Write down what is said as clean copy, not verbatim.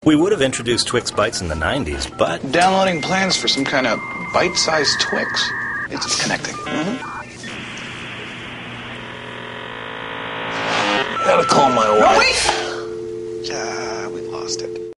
We would have introduced Twix Bites in the 90s, but... Downloading plans for some kind of bite-sized Twix. It's connecting. Gotta call my wife. No, wait! We lost it.